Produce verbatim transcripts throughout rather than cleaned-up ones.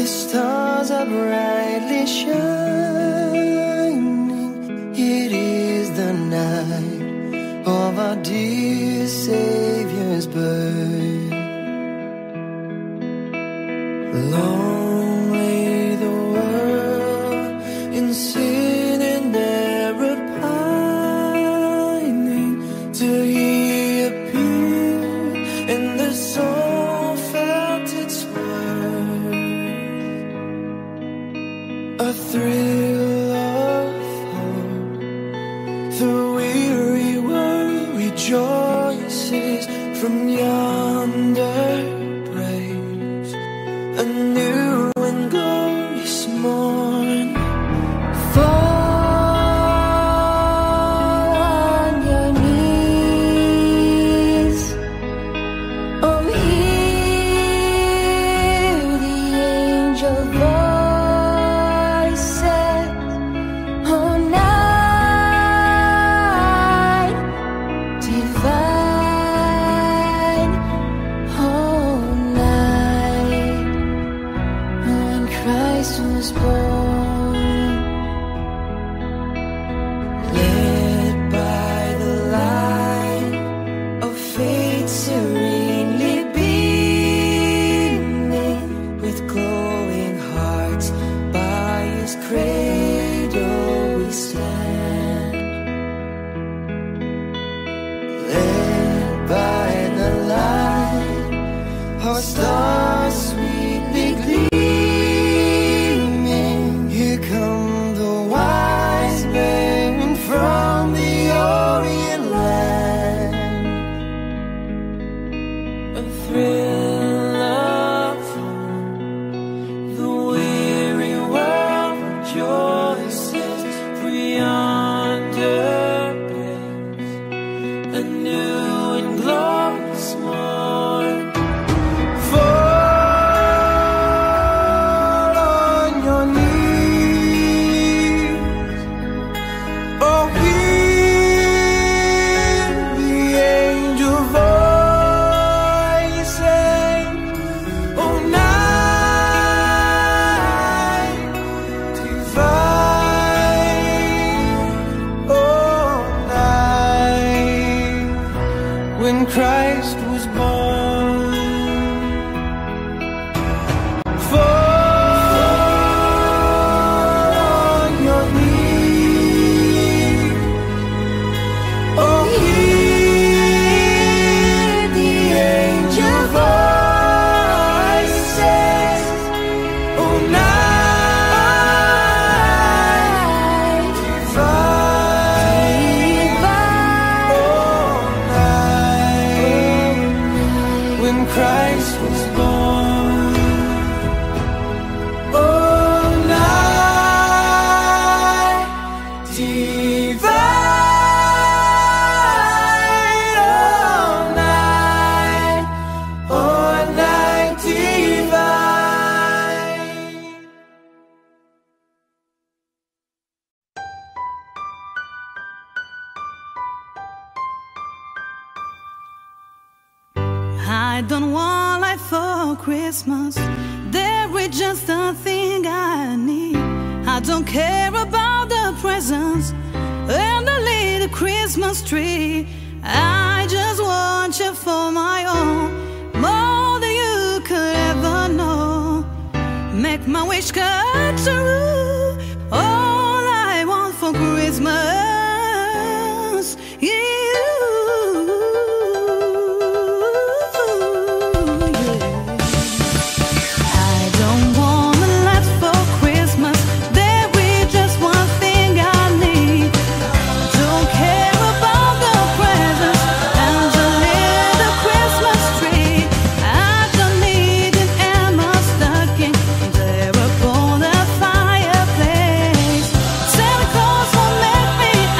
stars are brightly shining. It is the night of our dear Savior's birth. Long lay the world in sin and error pining, till He appeared and the soul felt its worth. A thrill of hope, the weary world rejoices from yonder praise. A new and glorious morn. Fall on your knees, oh hear the angel voices, oh night divine, oh night when Christ was born. Led by the light of faith serenely beaming, with glowing hearts by His cradle we stand. Led by the light, our stars sweetly gleaming. Here come the wise men from the Orient land. A thrill of hope, the weary world rejoices, for yonder place a new and glorious morn. Fall on your knees, oh hear the angel voices, oh night divine, oh night when Christ was born. Fall on your knees, oh hear the angel voices, oh night divine, oh night when Christ was born. Oh night divine, oh night, oh night divine. I don't want life for Christmas. There is just a thing I need. I don't care about the presents and the little Christmas tree. I just want you for my own, more than you could ever know. Make my wish come true. All I want for Christmas is you. There upon the fireplace, Santa Claus will make me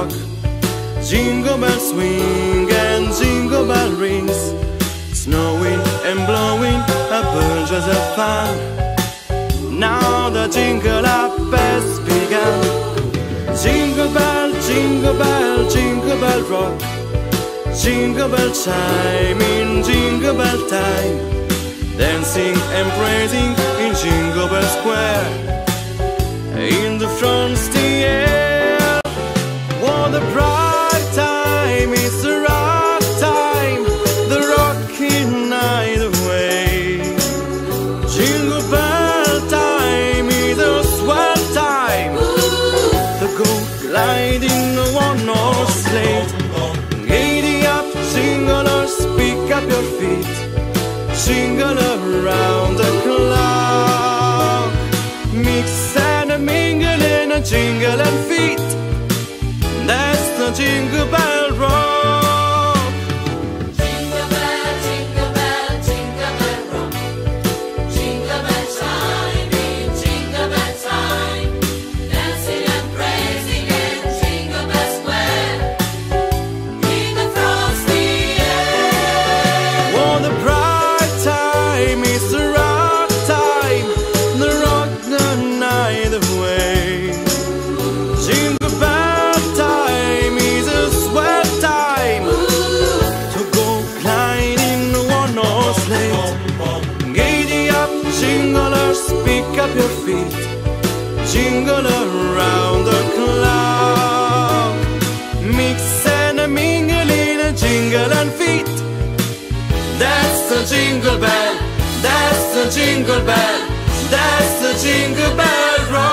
rock. Jingle bells swing and jingle bell rings. Snowing and blowing a bunches of fun. Now the jingle up has begun. Jingle bell, jingle bell, jingle bell rock. Jingle bell chime in jingle bell time. Dancing and praising in Jingle Bell Square. In the front's the air. What a bright time, it's the rock time. The rocking night away. Jingle bell time is a swell time. The go gliding one horse sleigh. Giddy up, jingle or pick up your feet. Jingle around the clock. Mix and a mingle in a jingle and feet. That's the Jingle Bell Rock. Jingle bell, jingle bell, jingle bell rock. Jingle bell chime in jingle bell time. Dancing and praising in Jingle Bell Square. In the frosty air. What a bright time, it's the rock time. The rock the night away. Jingle bell time is a swell time. To go gliding one horse sleigh. Giddy up, jinglers, pick up your feet. Jingle around the clock. Mix and a mingle in a jingle and feet. That's the jingle bell, that's the jingle bell, that's the Jingle Bell Rock.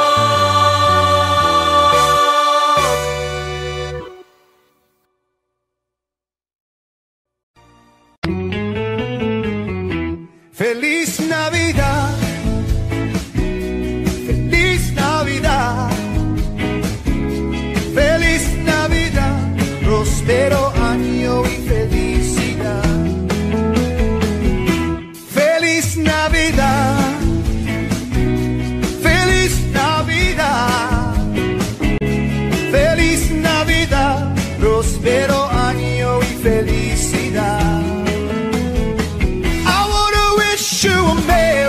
Feliz Navidad, feliz Navidad, feliz Navidad, próspero año y felicidad. Feliz Navidad, feliz Navidad, feliz Navidad, próspero año y felicidad. I wanna wish you a merry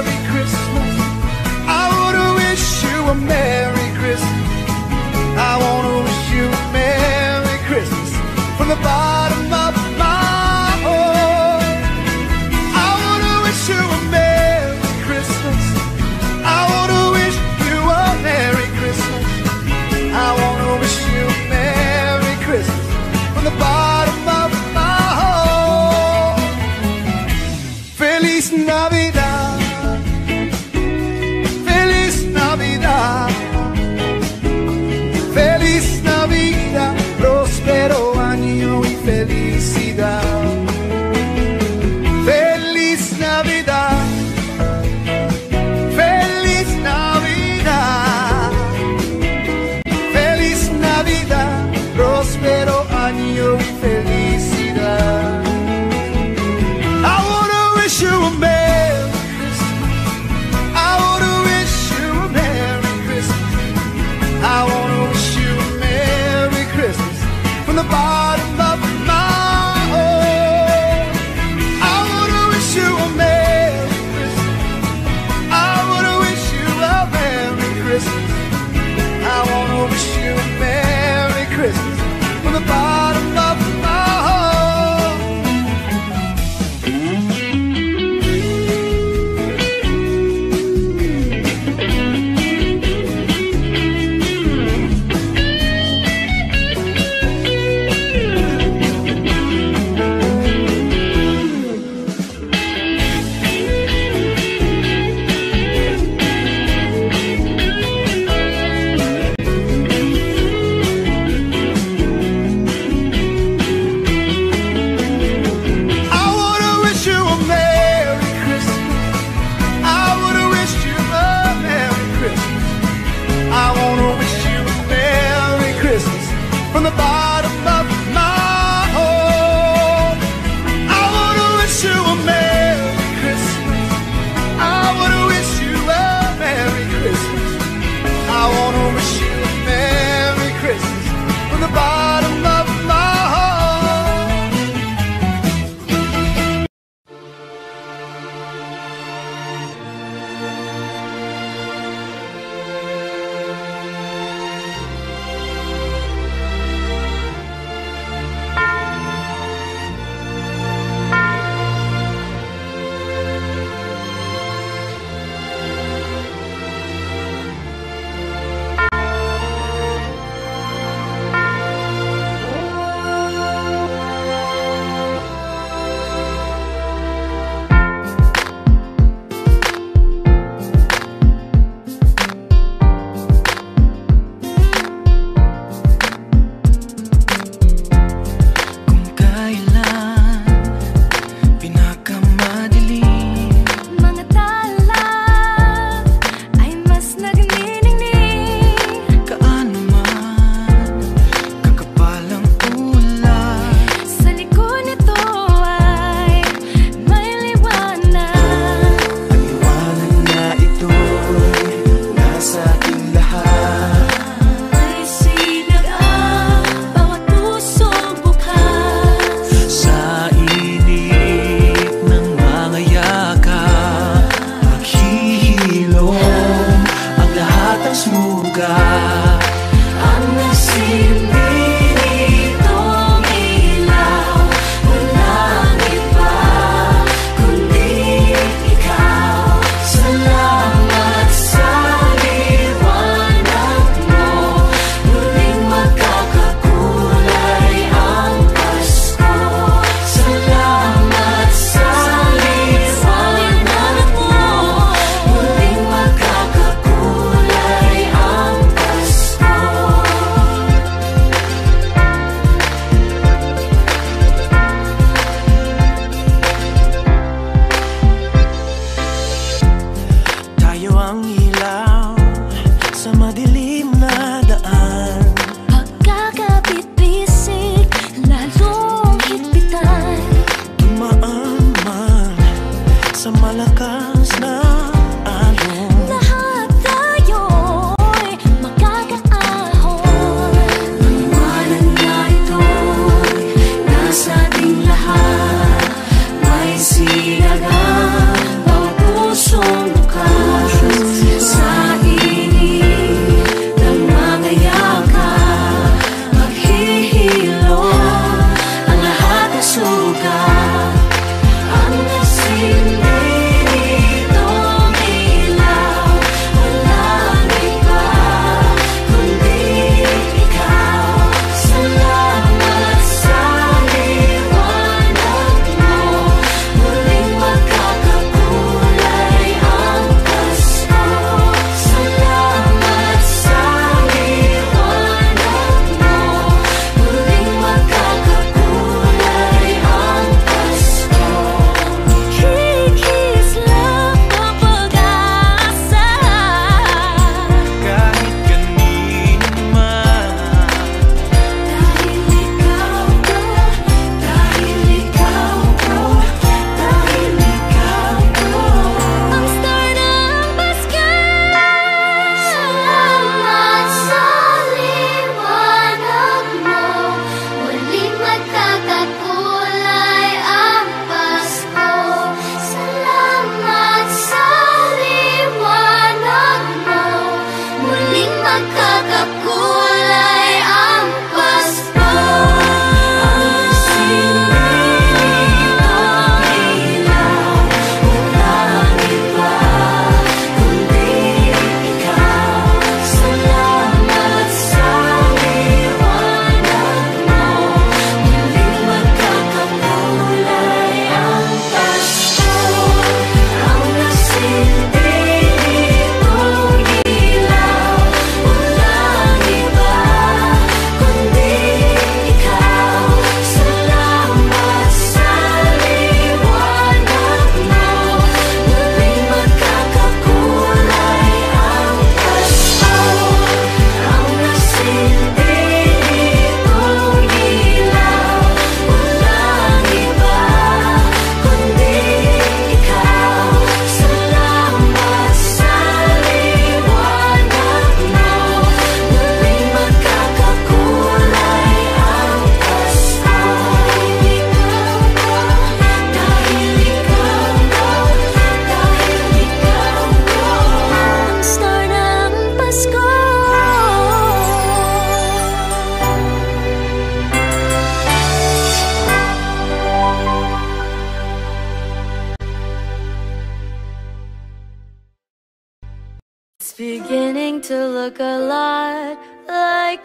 beginning to look a lot like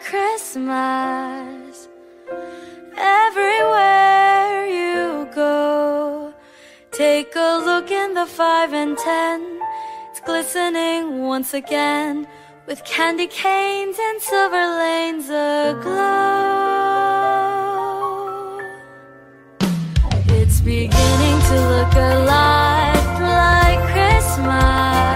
Christmas. Everywhere you go, take a look in the five and ten. It's glistening once again with candy canes and silver lanes aglow. It's beginning to look a lot like Christmas.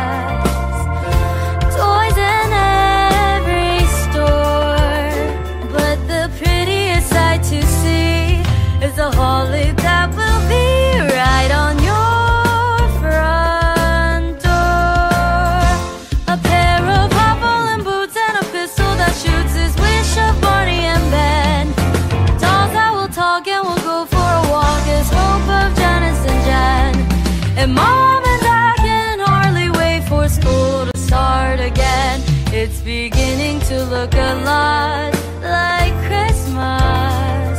Toys in every store, but the prettiest sight to see is the holly that will be right on your front door. A pair of hobble boots and a pistol that shoots his wish of Barney and Ben. Dolls that will talk and will go for a walk is hope of Janice and Jen. And Mom and Dad can hardly wait for school to start again. It's beginning to look a lot like Christmas.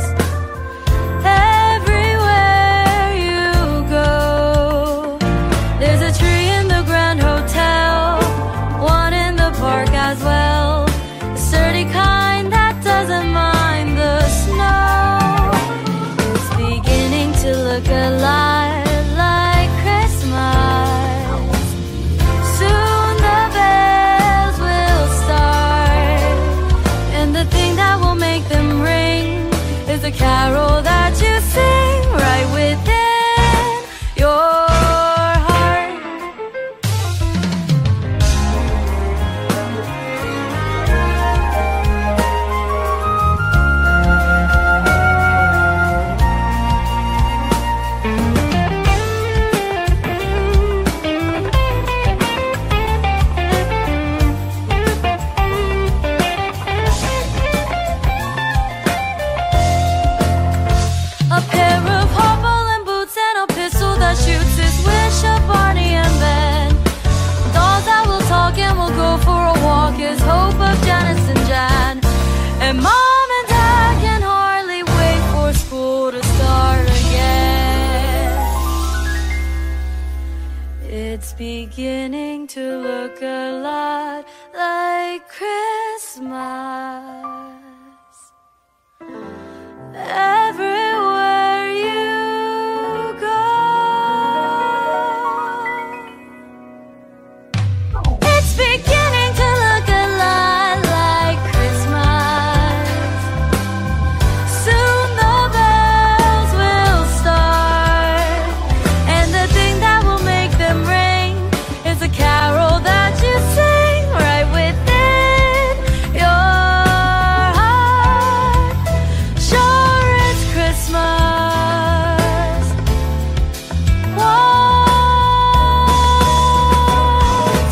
Everywhere you go, there's a tree in the Grand Hotel, one in the park as well, a sturdy kind that doesn't mind the snow. It's beginning to look a lot like Christmas. Soon the bells will start, and the beginning to look a lot like Christmas. Everywhere you go, it's beginning to look a lot like Christmas. Soon the bells will start, and the thing that will make them ring is a carol that you sing right within your heart. Sure, it's Christmas once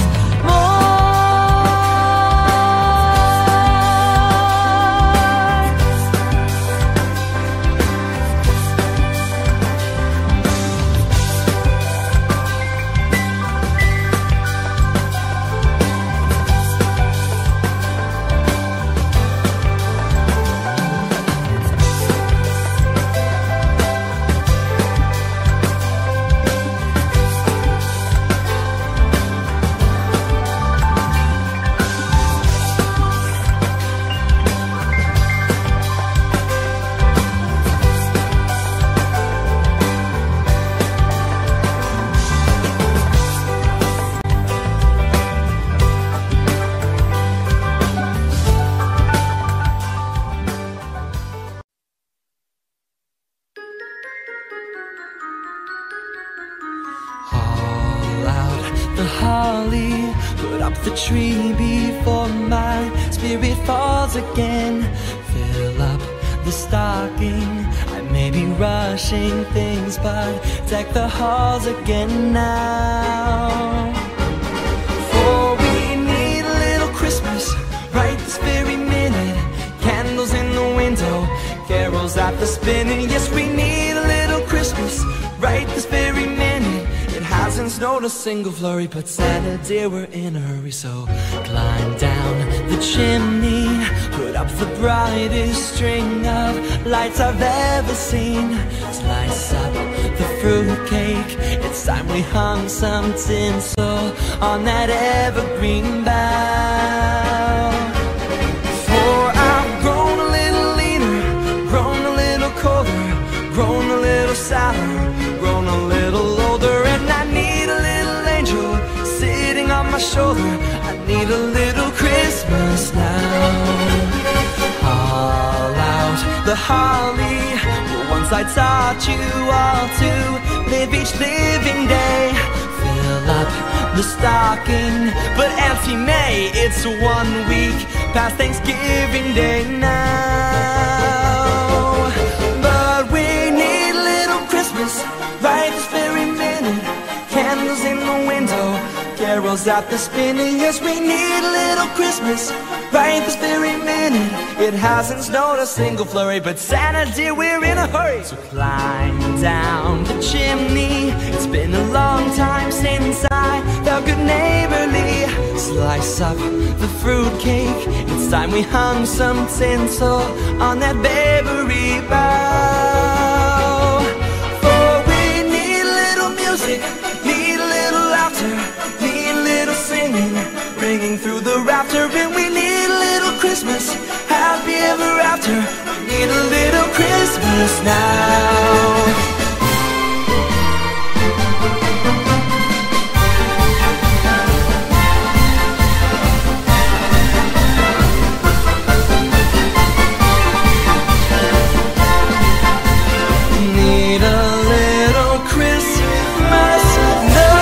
Haul out the holly, put up the tree before my spirit falls again. Fill up the stocking, I may be rushing things, but deck the halls again now. For we need a little Christmas right this very minute. Candles in the window, carols at the spinning. Yes, we need a little Christmas right this very minute. It hasn't snowed a single flurry, but Santa dear, we're in a hurry. So climb down the chimney, put up the brightest string of lights I've ever seen. Slice up the fruitcake, it's time we hung some tinsel on that evergreen bough. For I've grown a little leaner, grown a little colder, grown a little sadder, grown a little older, and I need a little angel sitting on my shoulder. I need a little Christmas now. Haul out the holly, the ones I taught you all to live each living day. Fill up the stocking, but Auntie May, it's one week past Thanksgiving Day now. But we need a little Christmas right this very minute. Candles in the window, carols at the spinning. Yes, we need a little Christmas right this very minute. It hasn't snowed a single flurry, but Santa dear, we're in a hurry. So climb down the chimney, it's been a long time since I felt good neighborly. Slice up the fruitcake, it's time we hung some tinsel on that bakery bough. For we need a little music, need a little laughter, need a little singing, ringing through the rafter. And we need a little Christmas, happy ever after. We need a little Christmas now. Need a little Christmas now.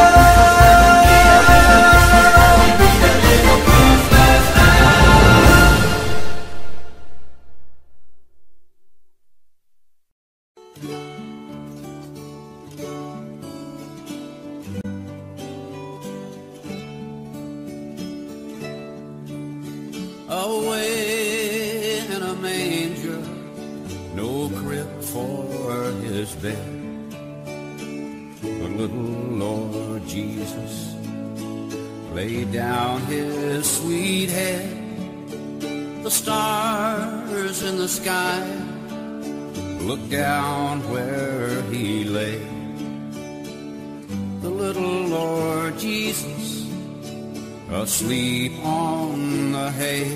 Away in a manger, no crib for his bed, the little Lord Jesus laid down his sweet head. The stars in the sky looked down where he lay. The little Lord asleep on the hay.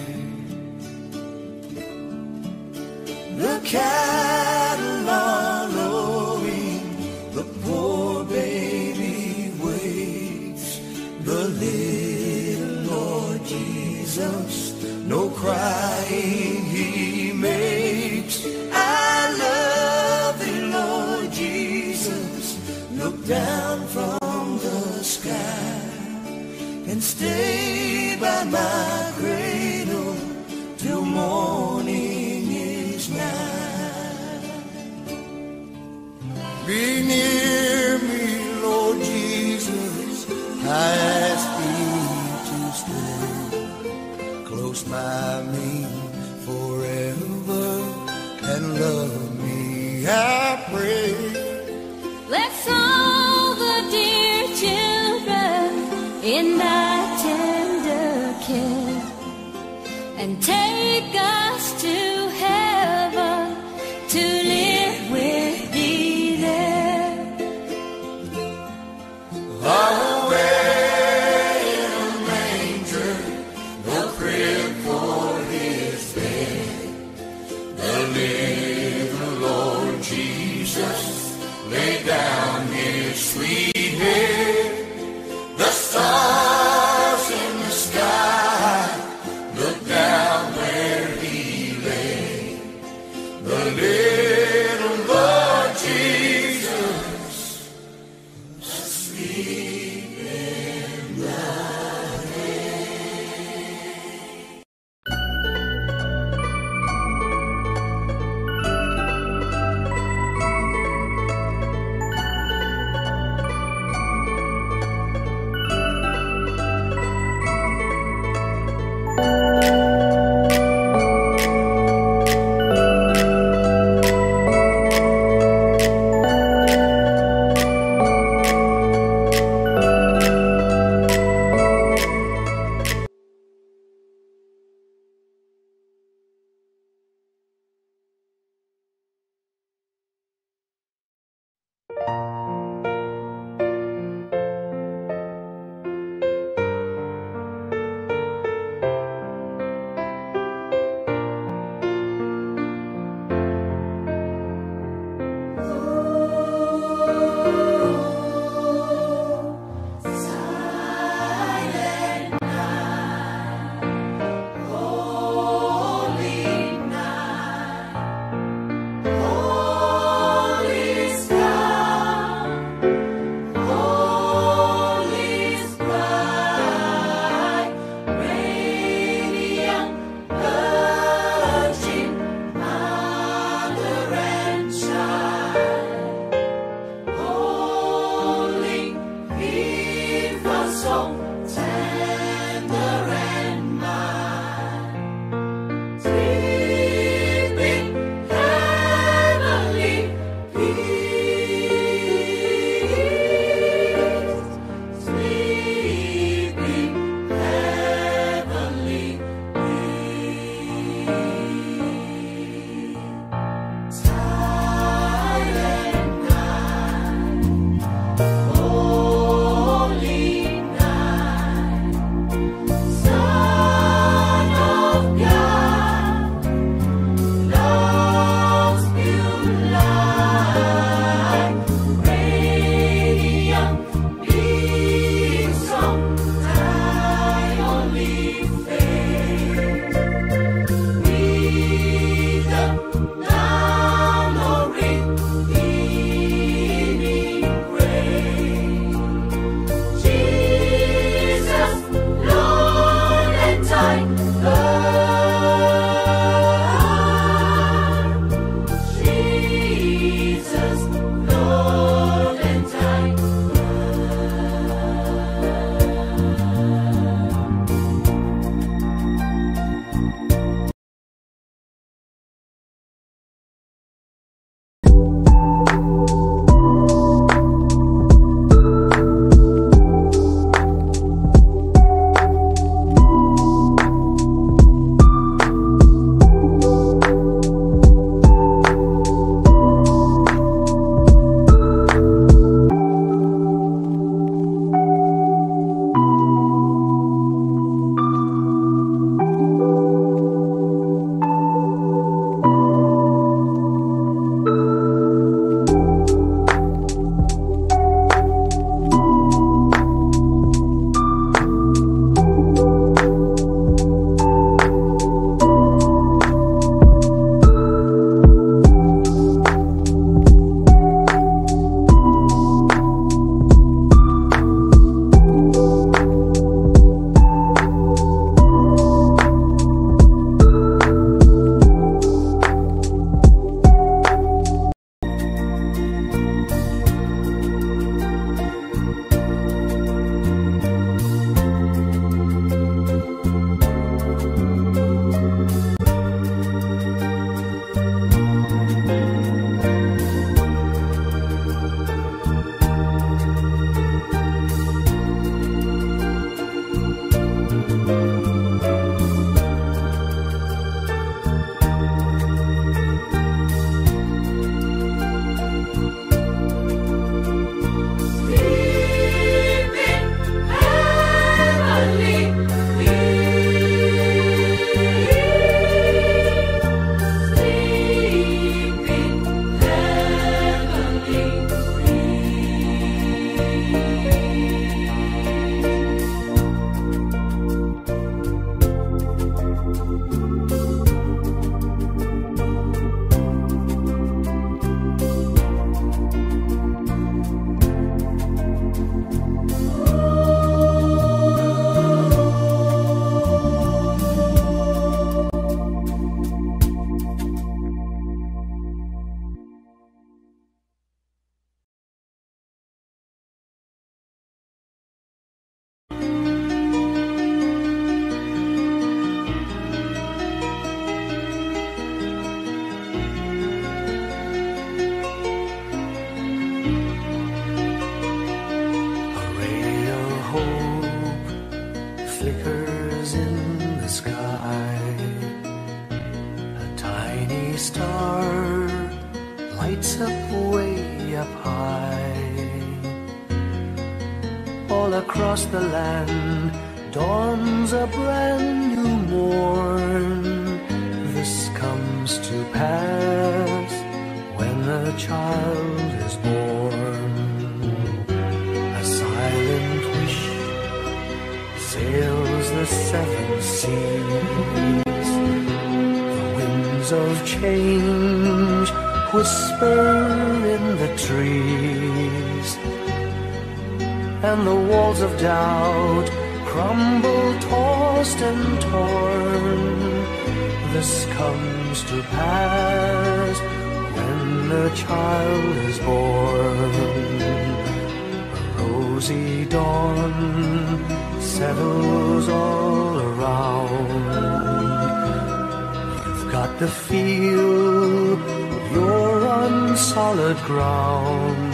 The cattle are lowing, the poor baby waits. The little Lord Jesus, no crying he makes. I love thee, Lord Jesus, look down from the sky and stay by my cradle till morning is nigh. Be near me, Lord Jesus, I ask thee to stay close by me forever and love me, I pray. Let's all the dear children in thy tender care, and take us to heaven to live with thee there. Away in a manger, no crib for his bed. The little Lord Jesus lay down his sweet head. The stars in the sky look down where he lay. The little Lord Jesus asleep in the all across the land dawns a brand new morn. This comes to pass when a child is born. A silent wish sails the seven seas. The winds of change whisper in the trees, and the walls of doubt crumble, tossed and torn. This comes to pass when the child is born. A rosy dawn settles all around. You've got the feel you're on solid ground.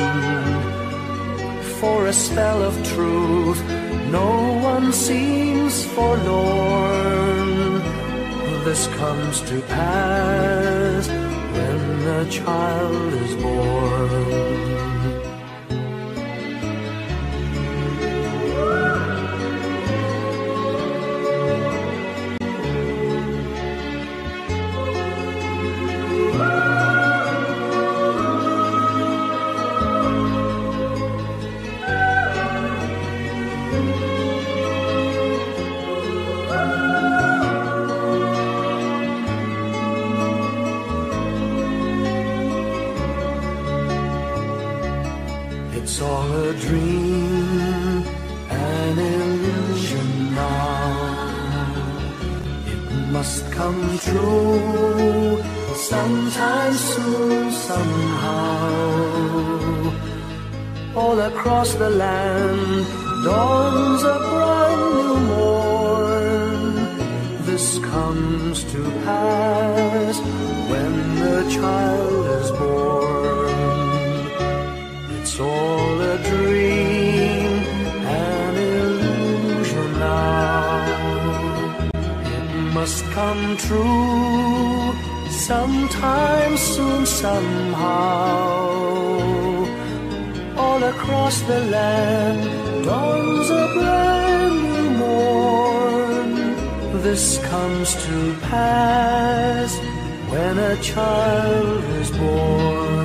For a spell of truth, no one seems forlorn. This comes to pass when the child is born. It's all a dream, an illusion now. It must come true sometime soon, somehow. All across the land dawns a brand new morn. This comes to pass when the child is born. It's all a dream, an illusion now. It must come true sometime soon, somehow. All across the land dawns a brand new morn. This comes to pass when a child is born.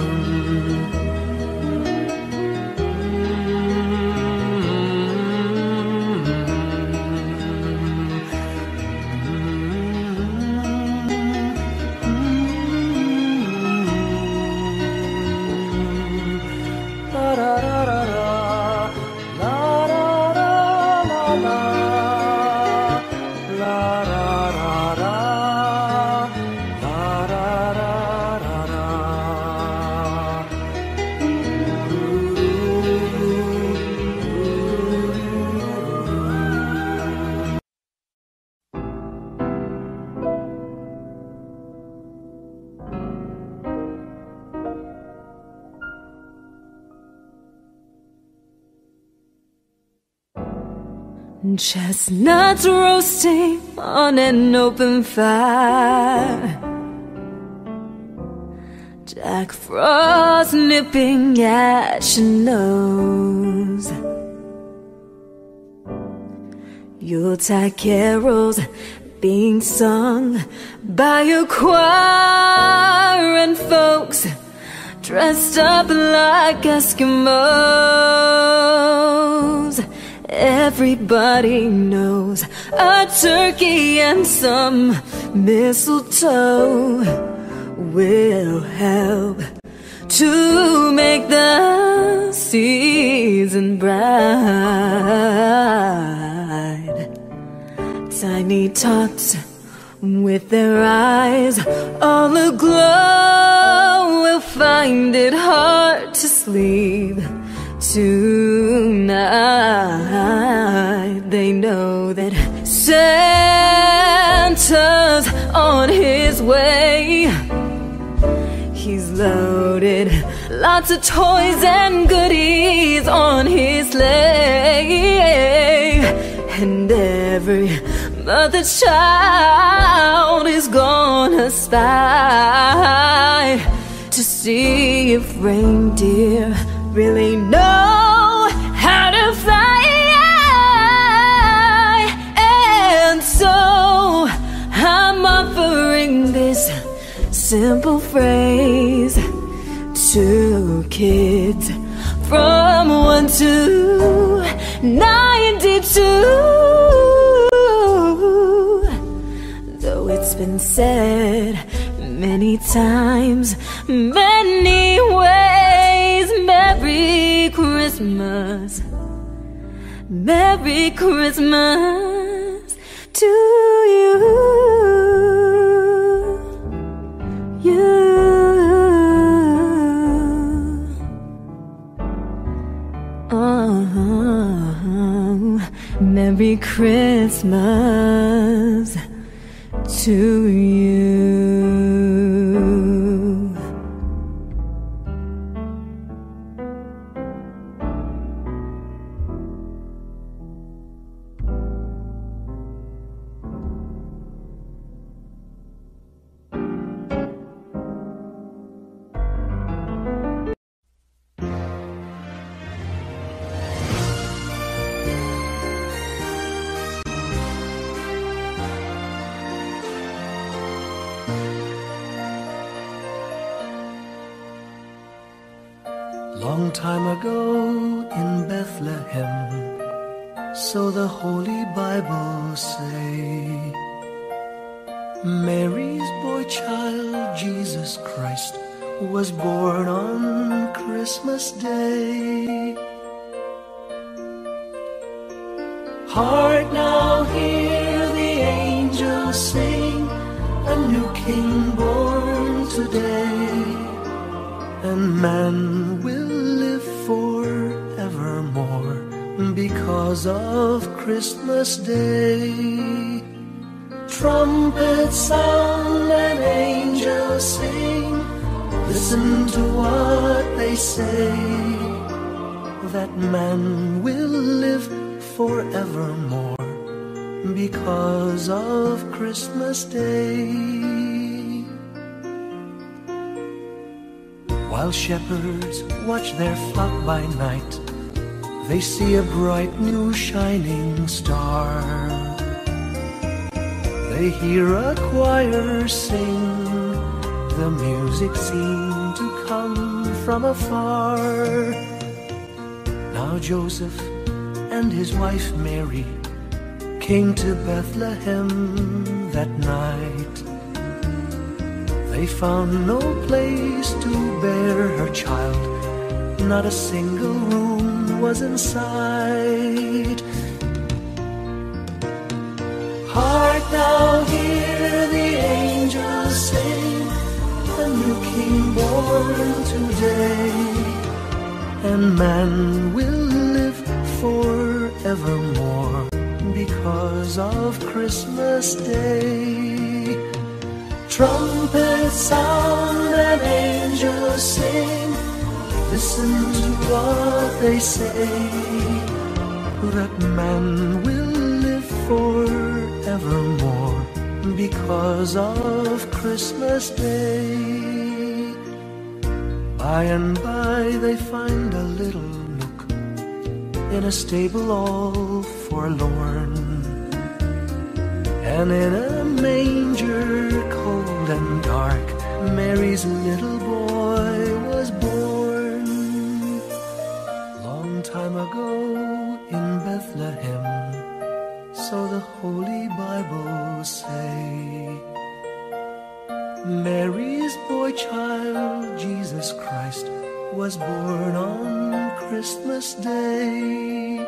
Chestnuts roasting on an open fire, Jack Frost nipping at your nose, Yuletide carols being sung by a choir, and folks dressed up like Eskimos. Everybody knows a turkey and some mistletoe will help to make the season bright. Tiny tots with their eyes all aglow will find it hard to sleep tonight. They know that Santa's on his way. He's loaded lots of toys and goodies on his sleigh, and every mother child is gonna spy to see if reindeer really know how to fly. simple phrase to kids from one to ninety-two. Though it's been said many times, many ways, Merry Christmas, Merry Christmas to you, you. Oh, Merry Christmas to you. Long time ago in Bethlehem, so the Holy Bible say, Mary's boy child, Jesus Christ, was born on Christmas Day. Hark now, hear the angels sing, a new King born today, and man will live forevermore because of Christmas Day. Trumpets sound and angels sing, listen to what they say, that man will live forevermore because of Christmas Day. While shepherds watch their flock by night, they see a bright new shining star. They hear a choir sing, the music seemed to come from afar. Now Joseph and his wife Mary came to Bethlehem that night. They found no place to bear her child, not a single room was in sight. Hark now, hear the angels sing, a new King born today, and man will live forevermore because of Christmas Day. Trumpets sound and angels sing, listen to what they say, that man will live forevermore because of Christmas Day. By and by they find a little nook in a stable all forlorn, and in a manger cold and dark, Mary's little boy was born. Long time ago in Bethlehem, so the Holy Bible say, Mary's boy child, Jesus Christ, was born on Christmas Day.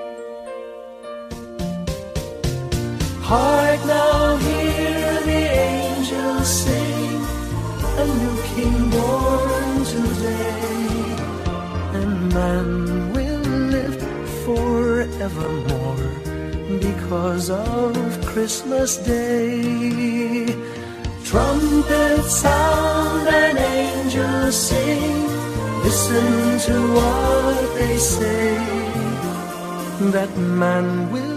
Hark now, hear the angels sing, a new King born today, and man will live forevermore because of Christmas Day. Trumpets sound and angels sing, listen to what they say, that man will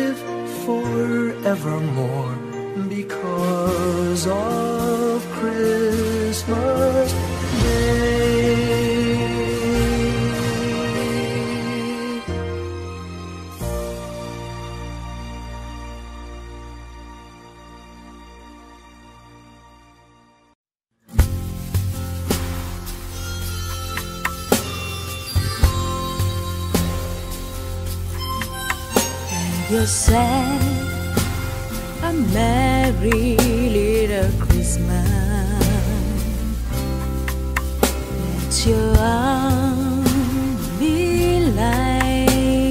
forevermore because of Christmas Day. you say a merry little Christmas, let your arms be light.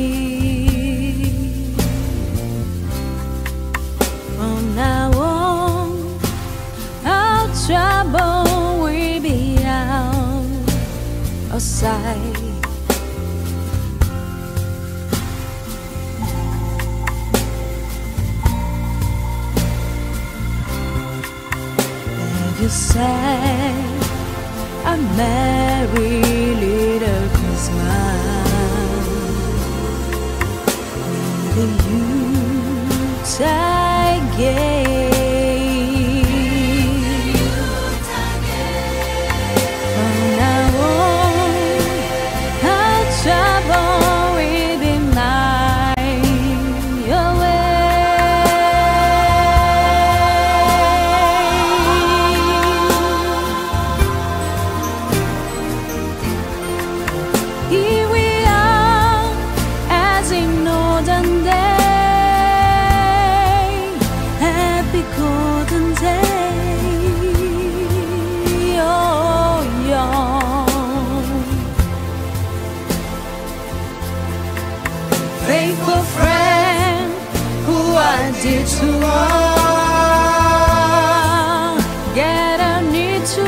From now on, our trouble will be out of sight. You say a merry little Christmas with the Yuletide gay. From now on, our trouble will be mine away. Faithful friend who I did to all, gather near to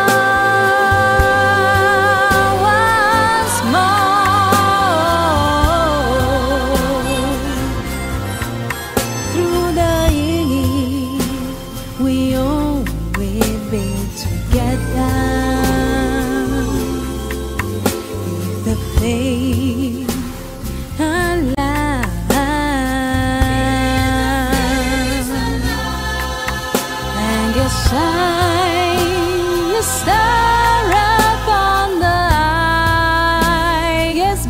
all once more. Through the years, we always been together. With the faith shine the star upon the highest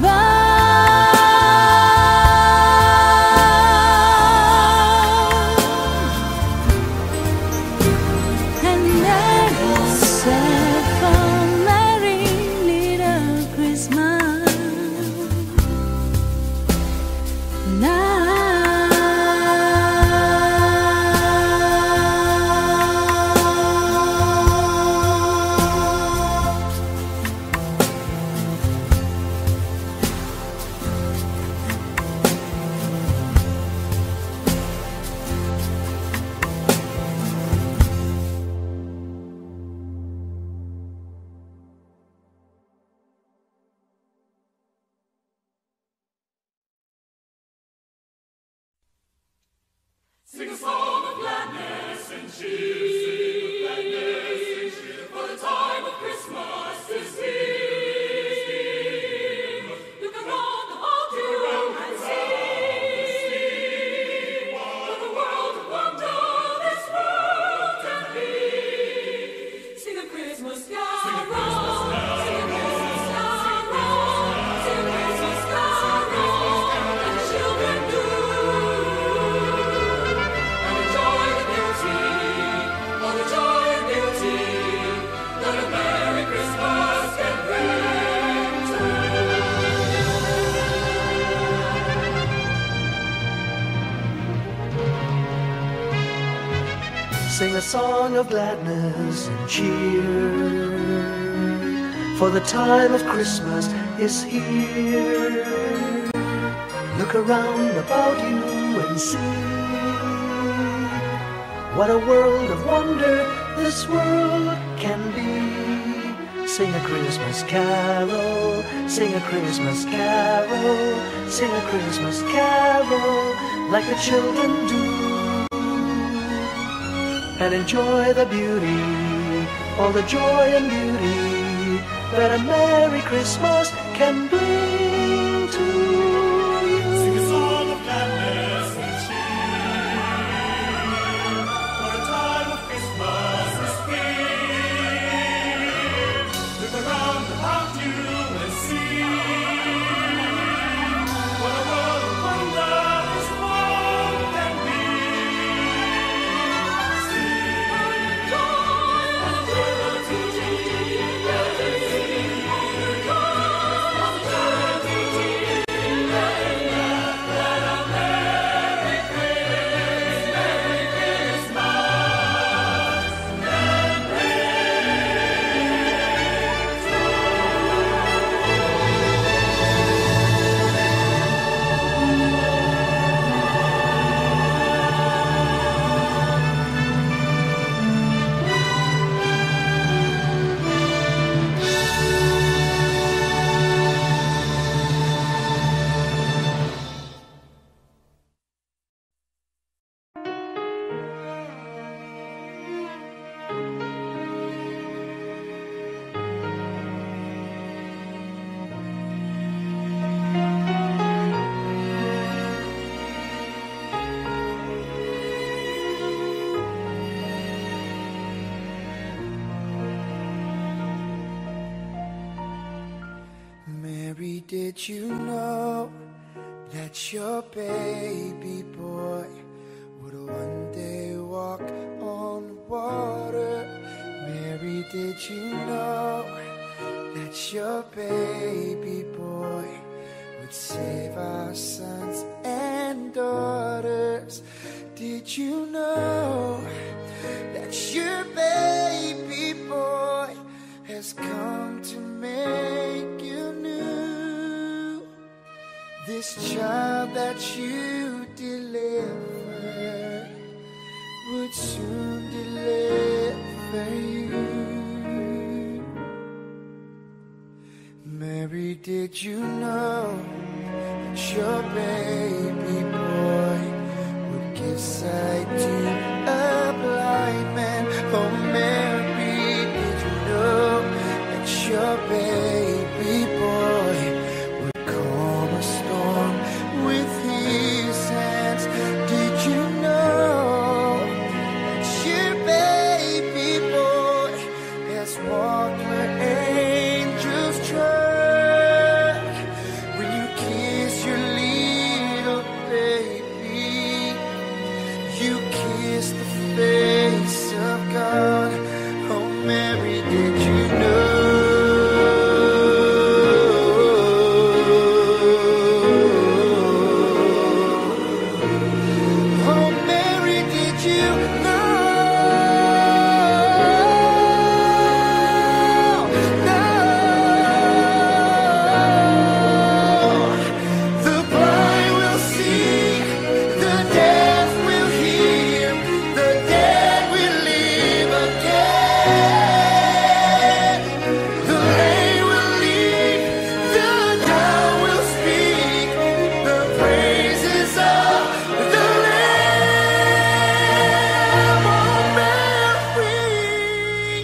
bough, and there was set for merry little Christmas. Now sing a song of gladness and cheer, sing of gladness and cheer, for the time of Christmas is here. Look around the whole room and see what a world of wonder this world can be. Sing a Christmas carol, sing a Christmas carol, sing a Christmas carol, sing a Christmas carol, and the children do. Sing a song of gladness and cheer, for the time of Christmas is here. Look around about you and see what a world of wonder this world can be. Sing a Christmas carol, sing a Christmas carol, sing a Christmas carol like the children do. And enjoy the beauty, all the joy and beauty that a Merry Christmas can bring to you. Sing a song of gladness and cheer, for the time of Christmas is here. Look around about you and see what a world of wonder this world can be. Joy and liberty, did you know that your baby boy would one day walk on water? Mary, did you know that your baby boy would save our sons and daughters? Did you know that your baby boy has come to make you new? This child that you delivered would soon deliver you. Mary, did you know that your baby boy would give sight to a blind man? Oh, Mary, did you know that your baby boy would calm a storm with his hands? Did you know that your baby boy has walked where angels trod? When you kiss your little baby, you kiss the face of God. Oh, Mary, did you know? Oh, Mary, did you know? No. The blind will see, the deaf will hear, the dead will live again. The lame will leap, the dumb will speak, the praises of the Lamb. Oh, Mary.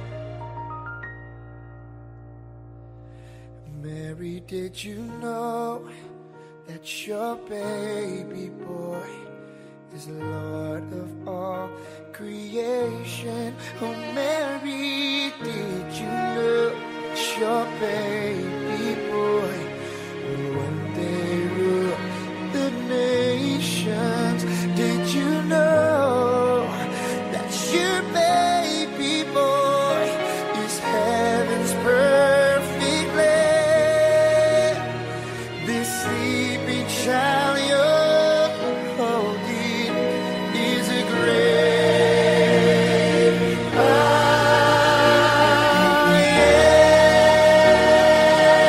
Mary, did you know that your baby boy is Lord of all creation? Oh, Mary, did you know that your baby boy will one day rule the nations? Did you know that your baby boy is heaven's perfect lamb? This sleeping child you're holding is a great I am.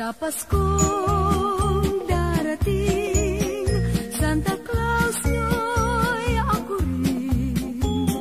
Sa Paskong darating, Santa Claus nyo'y ako rin,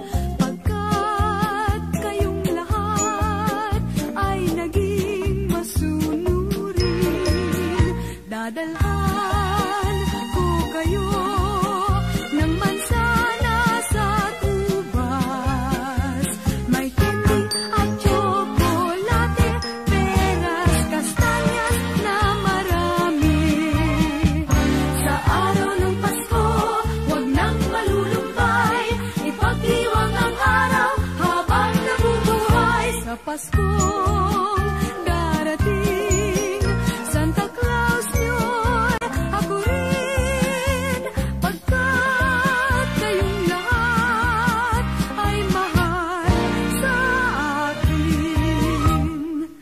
pagkat kayong lahat ay naging masunurin. Dadalhan ko kayo ng mansana sa ubas, may candy at tsokolate, peras, kastanyas na marami. Sa araw ng Pasko, huwag nang malulumbay, ipagdiwang ang araw habang nabubuhay. Sa Paskong darating, Santa Claus nyo'y ako rin, pagkat kayong lahat ay mahal sa akin.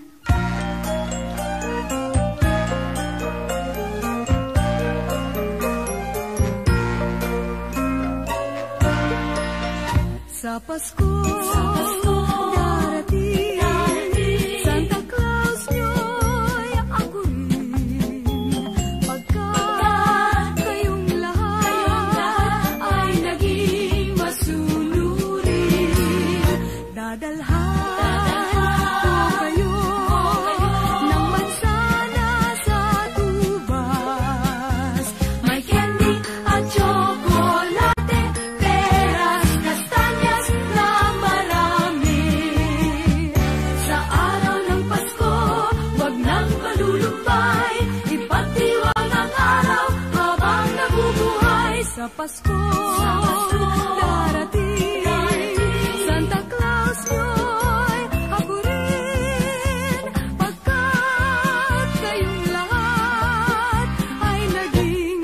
Sa Paskong darating, Santa Claus nyo'y ako rin, pagkat kayong lahat ay naging masunurin. Dadalhan ko kayo ng mansana sa ubas, may candy at tsokolate, peras, kastanyas na marami. Sa araw ng Pasko, huwag nang malulumbay, ipagdiwang ang araw habang nabubuhay. Sa Pasko darating, Santa Claus nyo'y ako rin, pagkat kayong lahat ay naging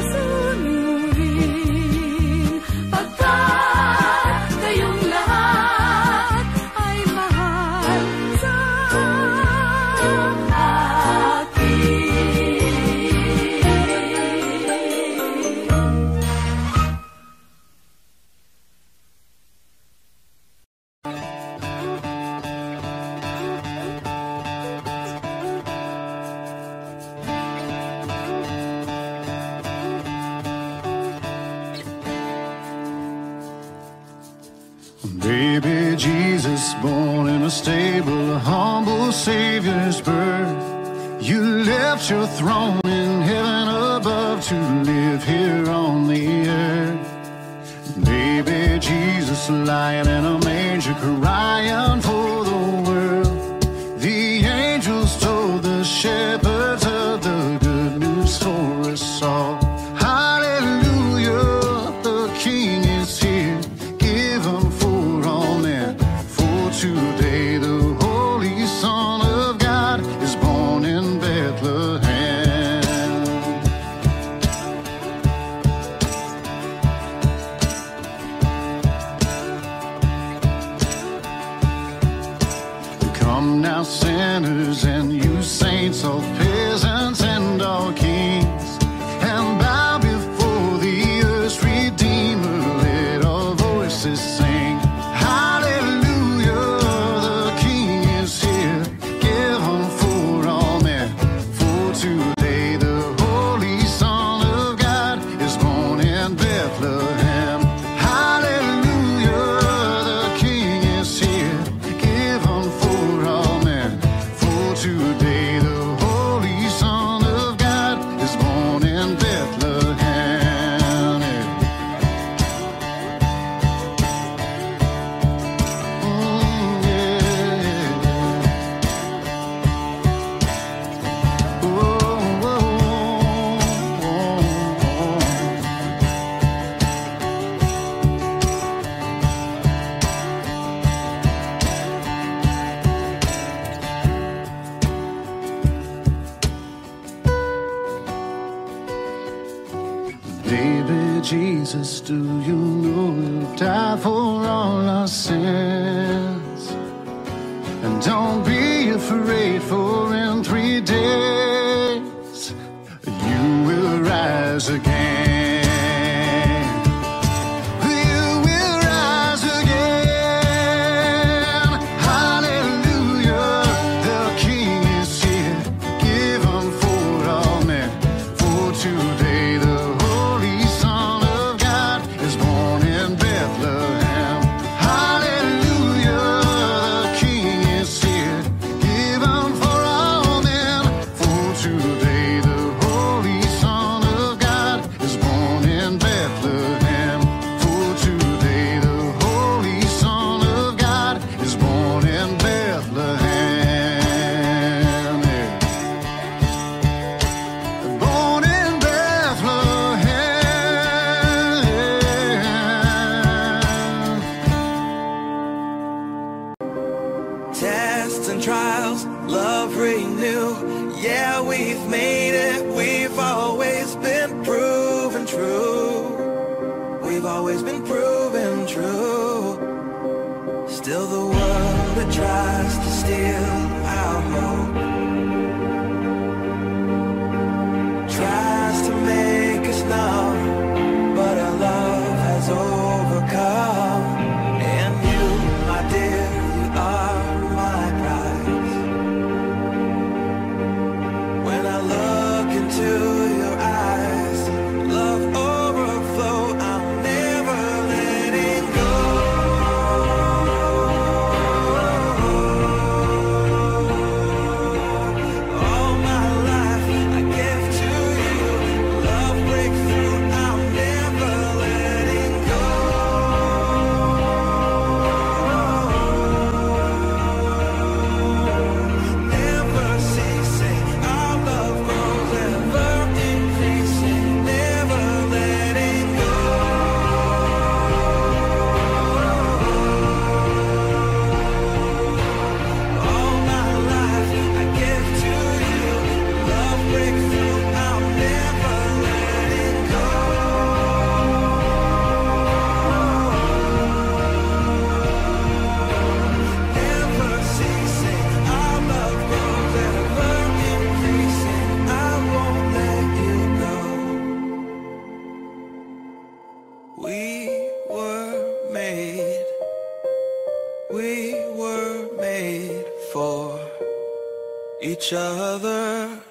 masunurin. Pagkat kayong lahat ay mahal sa akin. Baby Jesus born in a stable, a humble Savior's birth. You left your throne in heaven above to live here on the earth. Baby Jesus lying in a manger, crying for the world. The angels told the shepherds of the good news for us all. Hallelujah, the King is here. Give him for all men. For today the Holy Son of God is born in Bethlehem. Come now, sinners, and you saints, all peasants and all kings, and bow before the earth's Redeemer. Let all voices sing. Hallelujah, the King is here. Give him for all men. For today the Holy Son of God is born in Bethlehem. Hallelujah, the King is here. Give him for all men. For today the Holy Son of God is born in Bethlehem. Mm, yeah. Oh, oh, oh, oh. Baby Jesus, do you know you died for all our sins? And don't be afraid, for in three days you will rise again. You will rise again. Hallelujah, the King is here. Give tests and trials, love renew. Yeah, we've made it, we've always been proven true. We've always been proven true. Still the world that tries to steal our hope tries to make us numb, but our love has overcome. And you, my dear, you are my prize. When I look into your eyes, love overflow, I'm never letting go. All my life I give to you, love breakthrough, I'm never letting go. Never ceasing, our love grows ever increasing, never letting go. All my life I give to you, love breakthrough, I'm never letting go. Never ceasing, our love grows ever increasing, I won't let you go. We were made, we were made for each other.